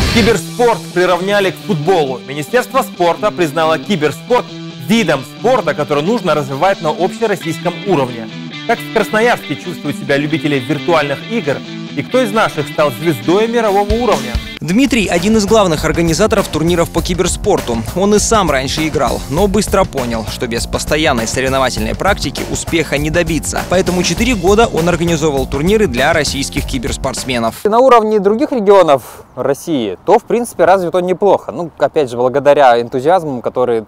Киберспорт приравняли к футболу. Министерство спорта признало киберспорт видом спорта, который нужно развивать на общероссийском уровне. Как в Красноярске чувствуют себя любители виртуальных игр и кто из наших стал звездой мирового уровня? Дмитрий – один из главных организаторов турниров по киберспорту. Он и сам раньше играл, но быстро понял, что без постоянной соревновательной практики успеха не добиться. Поэтому 4 года он организовывал турниры для российских киберспортсменов. На уровне других регионов России, то в принципе развит он неплохо. Ну, опять же, благодаря энтузиазму, который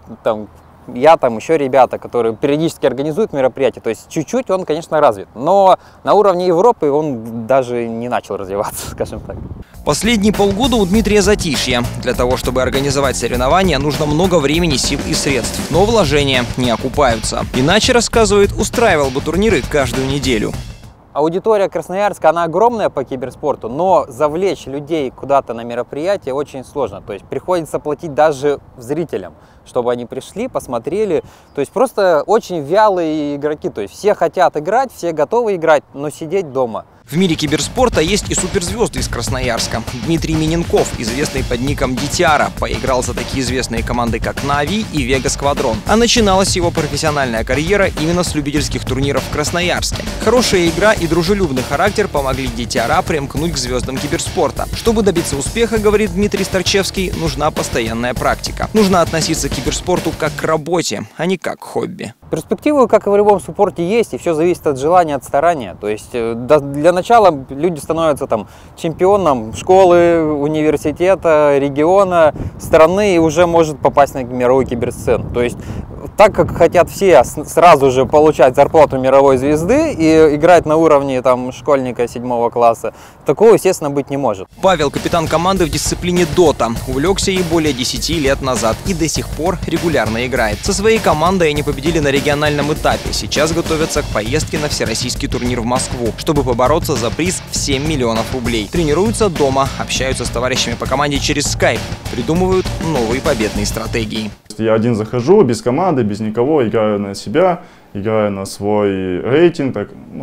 еще ребята, которые периодически организуют мероприятия. То есть чуть-чуть он, конечно, развит. Но на уровне Европы он даже не начал развиваться, скажем так. Последние полгода у Дмитрия затишье. Для того, чтобы организовать соревнования, нужно много времени, сил и средств. Но вложения не окупаются. Иначе, рассказывает, устраивал бы турниры каждую неделю. Аудитория Красноярска, она огромная по киберспорту, но завлечь людей куда-то на мероприятие очень сложно. То есть приходится платить даже зрителям, чтобы они пришли, посмотрели. То есть просто очень вялые игроки. То есть все хотят играть, все готовы играть, но сидеть дома. В мире киберспорта есть и суперзвезды из Красноярска. Дмитрий Миненков, известный под ником Дитяра, поиграл за такие известные команды, как Нави и Вега Сквадрон. А начиналась его профессиональная карьера именно с любительских турниров в Красноярске. Хорошая игра и дружелюбный характер помогли Дитяра примкнуть к звездам киберспорта. Чтобы добиться успеха, говорит Дмитрий Старчевский, нужна постоянная практика. Нужно относиться к киберспорту как к работе, а не как к хобби. Перспективы, как и в любом спорте, есть, и все зависит от желания, от старания. То есть для начала люди становятся чемпионом школы, университета, региона, страны и уже может попасть на мировую киберсцену. То есть так как хотят все сразу же получать зарплату мировой звезды и играть на уровне школьника 7 класса, такого, естественно, быть не может. Павел, капитан команды в дисциплине Дота, увлекся ей более 10 лет назад и до сих пор регулярно играет. Со своей командой они победили на региональном этапе. Сейчас готовятся к поездке на всероссийский турнир в Москву, чтобы побороться за приз в 7 миллионов рублей. Тренируются дома, общаются с товарищами по команде через Skype, придумывают новые победные стратегии. Я один захожу, без команды, без никого, играю на себя, играю на свой рейтинг,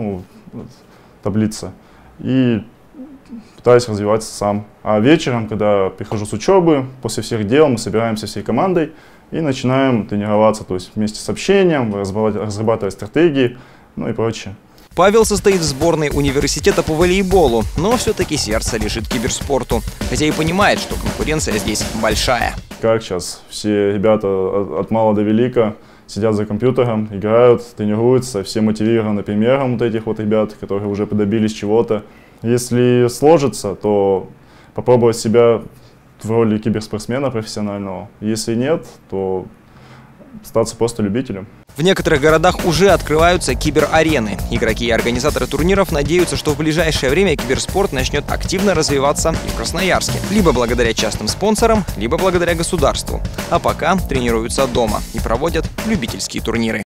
таблица, и пытаюсь развиваться сам. А вечером, когда прихожу с учебы, после всех дел мы собираемся всей командой и начинаем тренироваться, то есть вместе с общением, разрабатывать стратегии, и прочее. Павел состоит в сборной университета по волейболу, но все-таки сердце лежит киберспорту, хотя и понимает, что конкуренция здесь большая. Как сейчас все ребята от мала до велика сидят за компьютером, играют, тренируются, все мотивированы примером этих ребят, которые уже добились чего-то. Если сложится, то попробовать себя в роли киберспортсмена профессионального. Если нет, то статься просто любителем. В некоторых городах уже открываются киберарены. Игроки и организаторы турниров надеются, что в ближайшее время киберспорт начнет активно развиваться и в Красноярске. Либо благодаря частным спонсорам, либо благодаря государству. А пока тренируются дома и проводят любительские турниры.